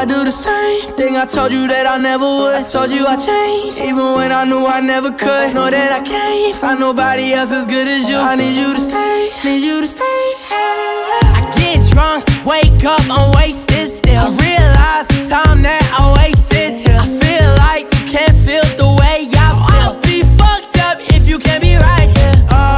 I do the same thing I told you that I never would. I told you I changed, even when I knew I never could. Know that I can't find nobody else as good as you. I need you to stay, need you to stay. I get drunk, wake up, I'm wasted still. I realize the time that I wasted here. I feel like you can't feel the way I feel. I'll be fucked up if you can't be right here.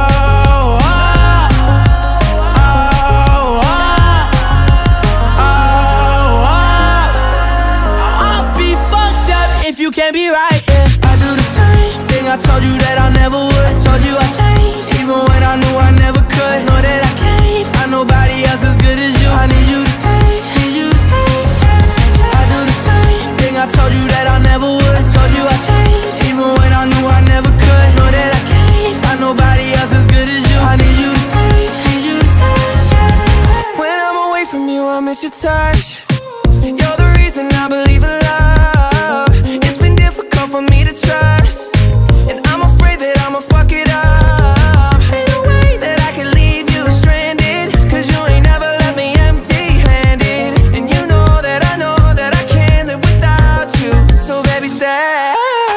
You can't be right, yeah. I do the same thing I told you that I never would. I told you I changed, even when I knew I never could. Know that I can't find nobody else as good as you. I need you to stay, need you to stay. I do the same thing I told you that I never would. I told you I changed, even when I knew I never could. Know that I can't find nobody else as good as you. I need you to stay, need you to stay. When I'm away from you, I miss your touch. You're the reason I believe in love. For me to trust, and I'm afraid that I'ma fuck it up. Ain't no way that I can leave you stranded, cause you ain't never left me empty-handed. And you know that I can't live without you. So baby, stay.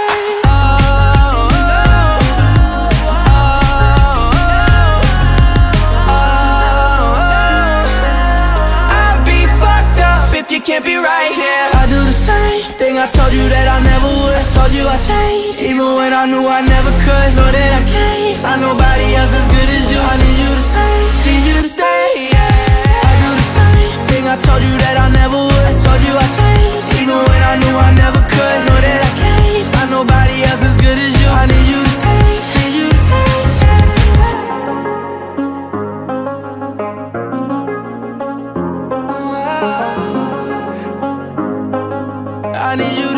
I'd be fucked up if you can't be right here. I do the same thing I told you that I never would. I told you I changed, even when I knew I never could. Know that I can't find nobody else as good as you. I need you to stay, need you to stay, yeah. I do the same thing I told you that I never would. I told you I changed, even when I knew I never could. Know that I can't find nobody else as good as you. I need you to stay, need you to stay, yeah. I need you.